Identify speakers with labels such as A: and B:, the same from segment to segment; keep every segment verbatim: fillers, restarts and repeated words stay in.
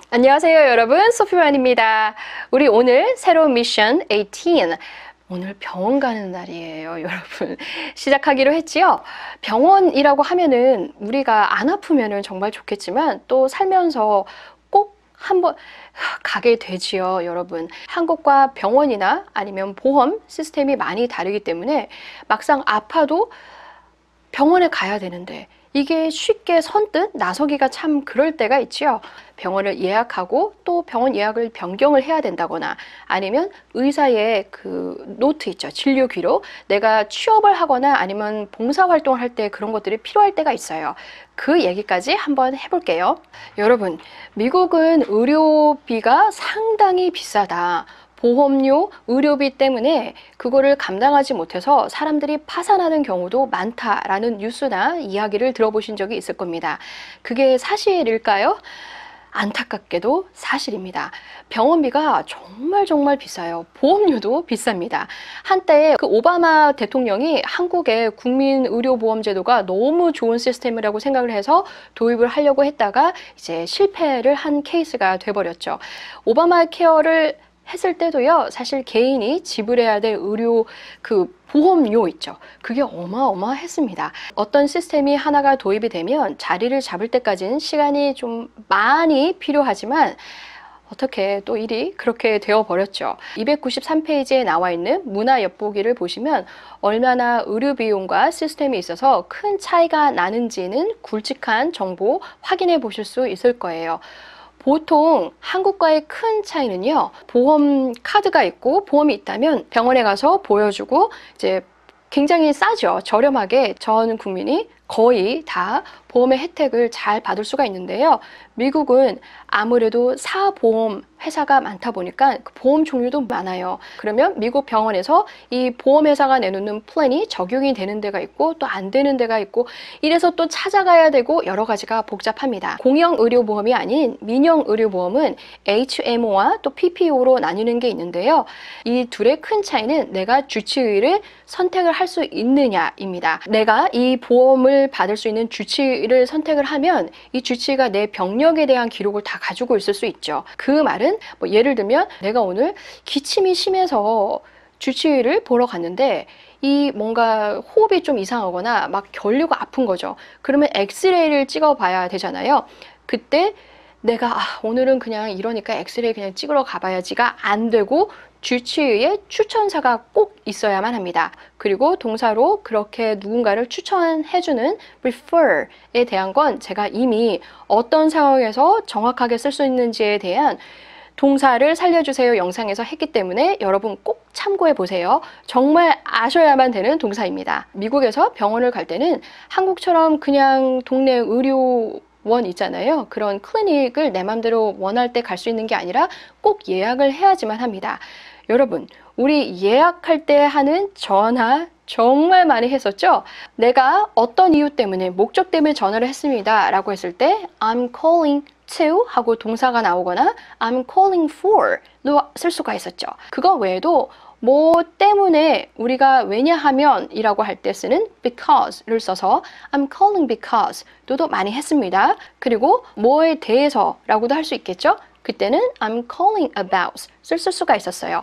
A: 안녕하세요 여러분, 소피만입니다. 우리 오늘 새로운 미션 십팔, 오늘 병원 가는 날이에요 여러분. 시작하기로 했지요. 병원이라고 하면은 우리가 안 아프면은 정말 좋겠지만 또 살면서 꼭 한번 가게 되지요 여러분. 한국과 병원이나 아니면 보험 시스템이 많이 다르기 때문에 막상 아파도 병원에 가야 되는데 이게 쉽게 선뜻 나서기가 참 그럴 때가 있지요. 병원을 예약하고 또 병원 예약을 변경을 해야 된다거나 아니면 의사의 그 노트 있죠. 진료 기록. 내가 취업을 하거나 아니면 봉사활동을 할 때 그런 것들이 필요할 때가 있어요. 그 얘기까지 한번 해볼게요. 여러분, 미국은 의료비가 상당히 비싸다. 보험료, 의료비 때문에 그거를 감당하지 못해서 사람들이 파산하는 경우도 많다라는 뉴스나 이야기를 들어보신 적이 있을 겁니다. 그게 사실일까요? 안타깝게도 사실입니다. 병원비가 정말 정말 비싸요. 보험료도 비쌉니다. 한때 그 오바마 대통령이 한국의 국민의료보험제도가 너무 좋은 시스템이라고 생각을 해서 도입을 하려고 했다가 이제 실패를 한 케이스가 돼버렸죠. 오바마 케어를 했을 때도요, 사실 개인이 지불해야 될 의료 그 보험료 있죠. 그게 어마어마했습니다. 어떤 시스템이 하나가 도입이 되면 자리를 잡을 때까지는 시간이 좀 많이 필요하지만 어떻게 또 일이 그렇게 되어버렸죠. 이백구십삼 페이지에 나와 있는 문화 엿보기를 보시면 얼마나 의료 비용과 시스템이 있어서 큰 차이가 나는지는 굵직한 정보 확인해 보실 수 있을 거예요. 보통 한국과의 큰 차이는요, 보험 카드가 있고 보험이 있다면 병원에 가서 보여주고 이제 굉장히 싸죠. 저렴하게 전 국민이 거의 다 보험의 혜택을 잘 받을 수가 있는데요. 미국은 아무래도 사보험 회사가 많다 보니까 보험 종류도 많아요. 그러면 미국 병원에서 이 보험회사가 내놓는 플랜이 적용이 되는 데가 있고 또 안 되는 데가 있고 이래서 또 찾아가야 되고 여러 가지가 복잡합니다. 공영의료보험이 아닌 민영의료보험은 에이치엠오와 또 피피오로 나뉘는 게 있는데요. 이 둘의 큰 차이는 내가 주치의를 선택을 할 수 있느냐입니다. 내가 이 보험을 받을 수 있는 주치의를 선택을 하면 이 주치의가 내 병력에 대한 기록을 다 가지고 있을 수 있죠. 그 말은 뭐 예를 들면 내가 오늘 기침이 심해서 주치의를 보러 갔는데 이 뭔가 호흡이 좀 이상하거나 막 결류가 아픈 거죠. 그러면 엑스레이를 찍어 봐야 되잖아요. 그때 내가 아, 오늘은 그냥 이러니까 엑스레이 그냥 찍으러 가봐야지가 안 되고 주치의의 추천사가 꼭 있어야만 합니다. 그리고 동사로 그렇게 누군가를 추천해주는 refer에 대한 건 제가 이미 어떤 상황에서 정확하게 쓸 수 있는지에 대한 동사를 살려주세요 영상에서 했기 때문에 여러분 꼭 참고해 보세요. 정말 아셔야만 되는 동사입니다. 미국에서 병원을 갈 때는 한국처럼 그냥 동네 의료 원 있잖아요. 그런 클리닉을 내 맘대로 원할 때 갈 수 있는 게 아니라 꼭 예약을 해야지만 합니다. 여러분, 우리 예약할 때 하는 전화 정말 많이 했었죠? 내가 어떤 이유 때문에, 목적 때문에 전화를 했습니다 라고 했을 때 I'm calling to 하고 동사가 나오거나 I'm calling for로 쓸 수가 있었죠. 그거 외에도 뭐 때문에 우리가 왜냐하면 이라고 할 때 쓰는 because를 써서 I'm calling because 도도 많이 했습니다. 그리고 뭐에 대해서 라고도 할 수 있겠죠. 그때는 I'm calling about 쓸 수가 있었어요.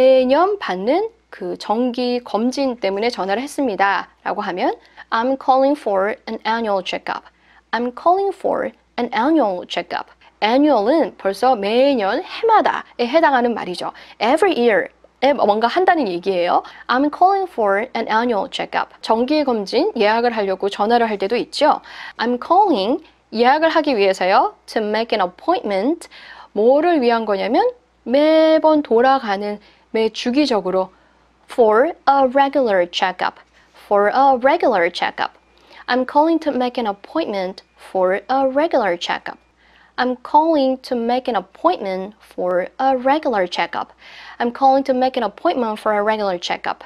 A: 매년 받는 그 정기 검진 때문에 전화를 했습니다 라고 하면 I'm calling for an annual checkup. I'm calling for an annual checkup. annual은 벌써 매년 해마다에 해당하는 말이죠. every year 뭔가 한다는 얘기예요. I'm calling for an annual checkup. 정기검진 예약을 하려고 전화를 할 때도 있죠. I'm calling 예약을 하기 위해서요. To make an appointment. 뭐를 위한 거냐면 매번 돌아가는 매 주기적으로 for a regular checkup. For a regular checkup. I'm calling to make an appointment for a regular checkup. I'm calling to make an appointment for a regular checkup. I'm calling to make an appointment for a regular checkup.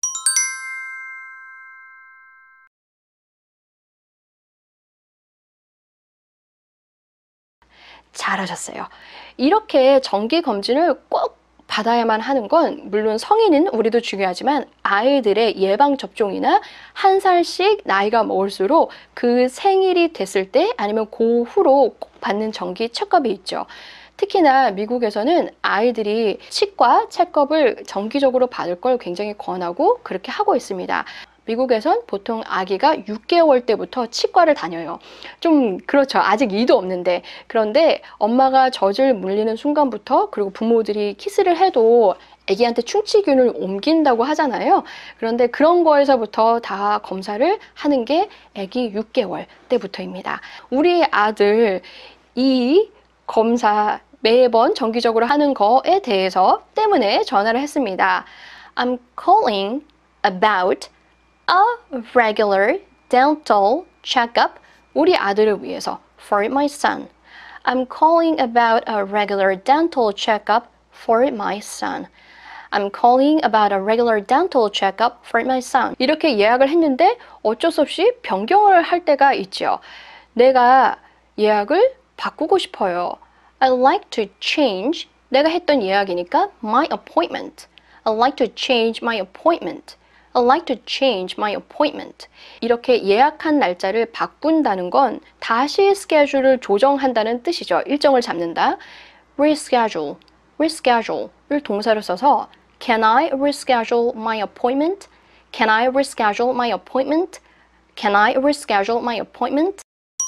A: 잘하셨어요. 이렇게 정기 검진을 꼭 받아야만 하는 건 물론 성인은 우리도 중요하지만 아이들의 예방접종이나 한 살씩 나이가 먹을수록 그 생일이 됐을 때 아니면 그 후로 꼭 받는 정기 체크업이 있죠. 특히나 미국에서는 아이들이 치과 체크업을 정기적으로 받을 걸 굉장히 권하고 그렇게 하고 있습니다. 미국에선 보통 아기가 육 개월 때부터 치과를 다녀요. 좀 그렇죠. 아직 이도 없는데. 그런데 엄마가 젖을 물리는 순간부터, 그리고 부모들이 키스를 해도 아기한테 충치균을 옮긴다고 하잖아요. 그런데 그런 거에서부터 다 검사를 하는 게 아기 육 개월 때부터입니다. 우리 아들 이 검사 매번 정기적으로 하는 거에 대해서 때문에 전화를 했습니다. I'm calling about a regular dental checkup. 우리 아들을 위해서. For my son. I'm calling about a regular dental checkup for my son. I'm calling about a regular dental checkup for my son. 이렇게 예약을 했는데 어쩔 수 없이 변경을 할 때가 있죠. 내가 예약을 바꾸고 싶어요. I'd like to change. 내가 했던 예약이니까 my appointment. I'd like to change my appointment. I'd like to change my appointment. 이렇게 예약한 날짜를 바꾼다는 건 다시 스케줄을 조정한다는 뜻이죠. 일정을 잡는다. reschedule, reschedule를 동사로 써서 Can I reschedule my appointment? Can I reschedule my appointment? Can I reschedule my appointment?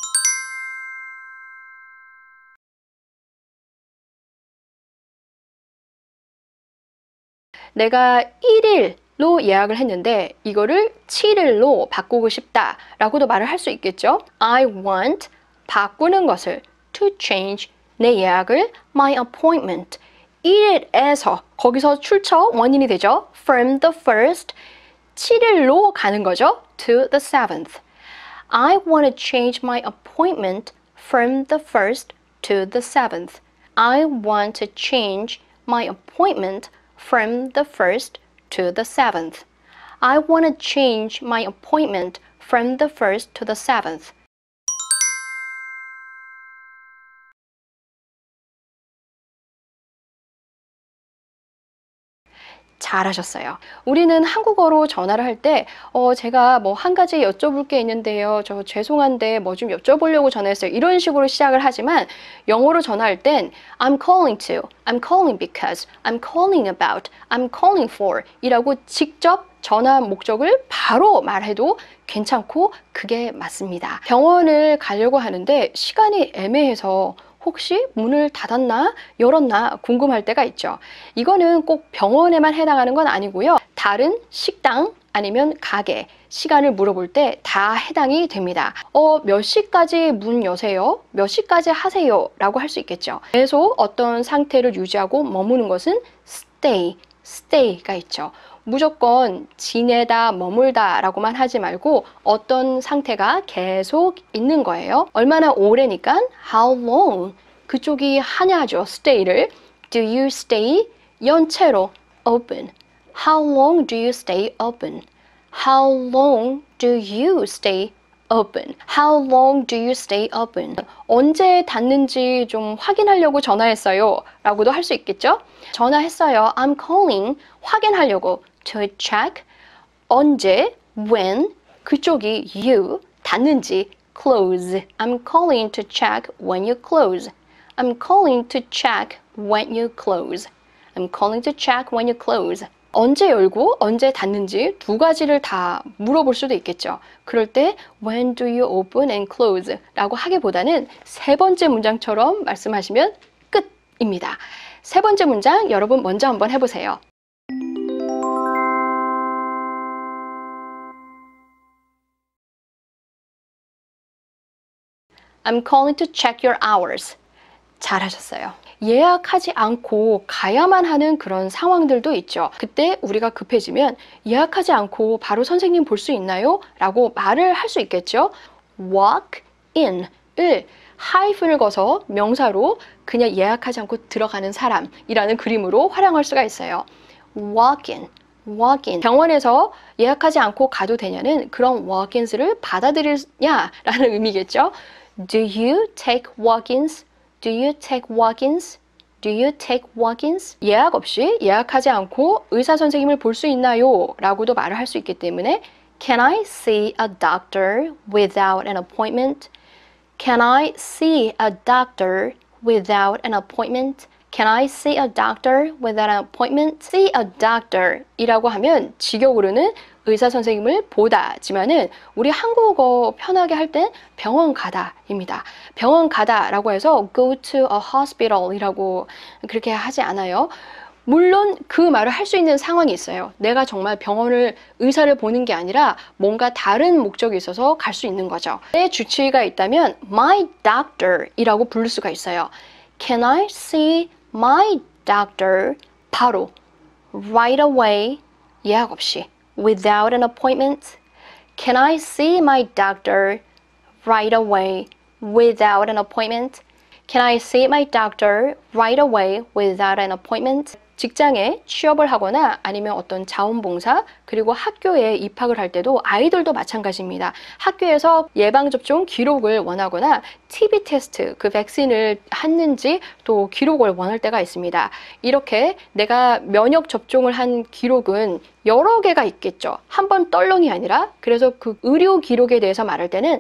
A: 내가 일 일로 예약을 했는데 이거를 칠 일로 바꾸고 싶다 라고도 말을 할 수 있겠죠. I want, 바꾸는 것을, to change, 내 예약을, my appointment, 일 일에서, 거기서 출처 원인이 되죠. From the first, 칠 일로 가는 거죠. To the seventh. I want to change my appointment from the first to the seventh. I want to change my appointment from the first to the seventh. I want to change my appointment from the first to the seventh. 잘하셨어요. 우리는 한국어로 전화를 할 때 어, 제가 뭐 한 가지 여쭤볼 게 있는데요. 저 죄송한데 뭐 좀 여쭤보려고 전화했어요. 이런 식으로 시작을 하지만 영어로 전화할 땐 I'm calling to, I'm calling because, I'm calling about, I'm calling for 이라고 직접 전화 목적을 바로 말해도 괜찮고 그게 맞습니다. 병원을 가려고 하는데 시간이 애매해서 혹시 문을 닫았나 열었나 궁금할 때가 있죠. 이거는 꼭 병원에만 해당하는 건 아니고요. 다른 식당 아니면 가게 시간을 물어볼 때 다 해당이 됩니다. 어, 몇 시까지 문 여세요? 몇 시까지 하세요? 라고 할 수 있겠죠. 계속 어떤 상태를 유지하고 머무는 것은 stay, stay가 있죠. 무조건 지내다, 머물다 라고만 하지 말고 어떤 상태가 계속 있는 거예요. 얼마나 오래니까 how long 그쪽이 하냐죠. stay를. Do you stay? 연체로 open. How long do you stay open? How long do you stay open? How long do you stay open? 언제 닫는지 좀 확인하려고 전화했어요 라고도 할 수 있겠죠. 전화했어요. I'm calling. 확인하려고. To check. 언제, when, 그쪽이 you, 닫는지, close. I'm calling to check when you close. I'm calling to check when you close. I'm calling to check when you close. 언제 열고 언제 닫는지 두 가지를 다 물어볼 수도 있겠죠. 그럴 때 when do you open and close 라고 하기보다는 세 번째 문장처럼 말씀하시면 끝입니다. 세 번째 문장 여러분 먼저 한번 해보세요. I'm calling to check your hours. 잘하셨어요. 예약하지 않고 가야만 하는 그런 상황들도 있죠. 그때 우리가 급해지면 예약하지 않고 바로 선생님 볼 수 있나요? 라고 말을 할 수 있겠죠. walk in을 하이픈을 거서 명사로 그냥 예약하지 않고 들어가는 사람이라는 그림으로 활용할 수가 있어요. walk in, walk in. 병원에서 예약하지 않고 가도 되냐는 그런 walk-ins를 받아들이냐라는 의미겠죠. Do you take walk-ins? Do you take walk-ins? Do you take walk-ins? 예약 없이 예약하지 않고 의사 선생님을 볼 수 있나요? 라고도 말을 할 수 있기 때문에 Can I see a doctor without an appointment? Can I see a doctor without an appointment? Can I see a doctor without an appointment? See a doctor 이라고 하면 직역으로는 의사 선생님을 보다지만은 우리 한국어 편하게 할 땐 병원 가다입니다. 병원 가다라고 해서 go to a hospital 이라고 그렇게 하지 않아요. 물론 그 말을 할 수 있는 상황이 있어요. 내가 정말 병원을 의사를 보는 게 아니라 뭔가 다른 목적이 있어서 갈 수 있는 거죠. 내 주치의가 있다면 my doctor 이라고 부를 수가 있어요. Can I see my doctor? 바로 right away 예약 없이 without an appointment. Can I see my doctor right away without an appointment? Can I see my doctor right away without an appointment? 직장에 취업을 하거나 아니면 어떤 자원봉사 그리고 학교에 입학을 할 때도 아이들도 마찬가지입니다. 학교에서 예방접종 기록을 원하거나 티비 테스트, 그 백신을 했는지 또 기록을 원할 때가 있습니다. 이렇게 내가 면역 접종을 한 기록은 여러 개가 있겠죠. 한 번 떨렁이 아니라. 그래서 그 의료 기록에 대해서 말할 때는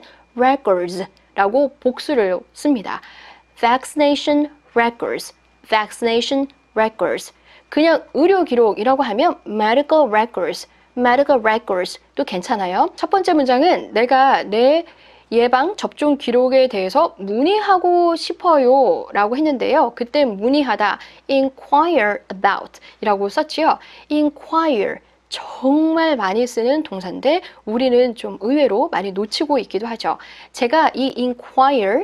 A: records라고 복수를 씁니다. vaccination records, vaccination records. 그냥 의료 기록이라고 하면 medical records, medical records도 괜찮아요. 첫 번째 문장은 내가 내 예방 접종 기록에 대해서 문의하고 싶어요 라고 했는데요. 그때 문의하다, inquire about 이라고 썼지요. inquire 정말 많이 쓰는 동사인데 우리는 좀 의외로 많이 놓치고 있기도 하죠. 제가 이 inquire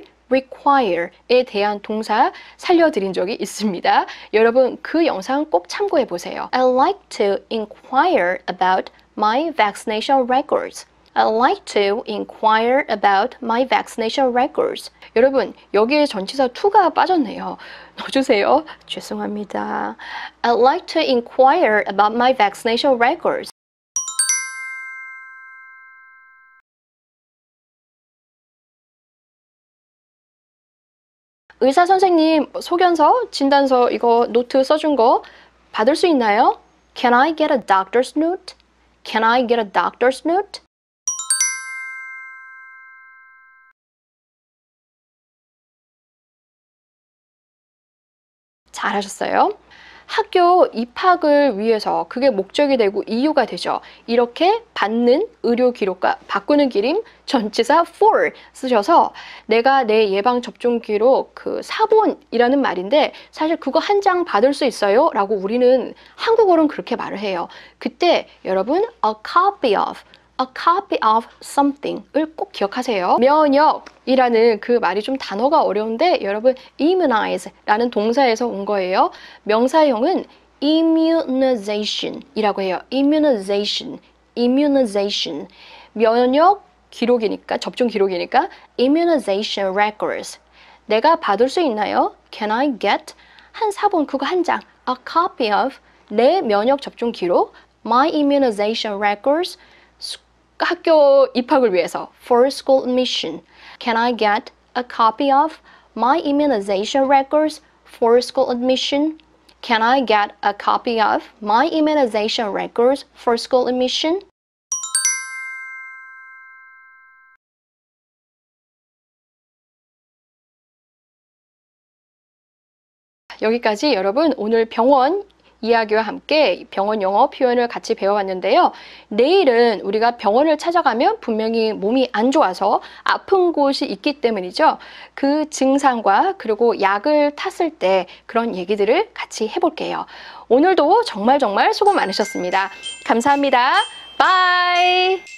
A: require에 대한 동사 살려드린 적이 있습니다. 여러분 그 영상 꼭 참고해 보세요. I'd like to inquire about my vaccination records. I'd like to inquire about my vaccination records. 여러분 여기에 전치사 to가 빠졌네요. 넣어주세요. 죄송합니다. I'd like to inquire about my vaccination records. 의사 선생님 소견서, 진단서 이거 노트 써준 거 받을 수 있나요? Can I get a doctor's note? Can I get a doctor's note? 잘하셨어요. 학교 입학을 위해서 그게 목적이 되고 이유가 되죠. 이렇게 받는 의료 기록과 바꾸는 기림 전치사 for 쓰셔서 내가 내 예방 접종 기록 그 사본이라는 말인데 사실 그거 한 장 받을 수 있어요? 라고 우리는 한국어로는 그렇게 말을 해요. 그때 여러분 a copy of a copy of something을 꼭 기억하세요. 면역이라는 그 말이 좀 단어가 어려운데 여러분 immunize라는 동사에서 온 거예요. 명사형은 immunization이라고 해요. immunization, immunization. 면역 기록이니까 접종 기록이니까 immunization records. 내가 받을 수 있나요? Can I get 한 사본 그거 한 장 a copy of 내 면역 접종 기록 my immunization records 학교 입학을 위해서 for school admission. Can I get a copy of my immunization records for school admission? Can I get a copy of my immunization records for school admission? 여기까지 여러분 오늘 병원 이야기와 함께 병원 영어 표현을 같이 배워봤는데요. 내일은 우리가 병원을 찾아가면 분명히 몸이 안 좋아서 아픈 곳이 있기 때문이죠. 그 증상과 그리고 약을 탔을 때 그런 얘기들을 같이 해볼게요. 오늘도 정말 정말 수고 많으셨습니다. 감사합니다. 바이!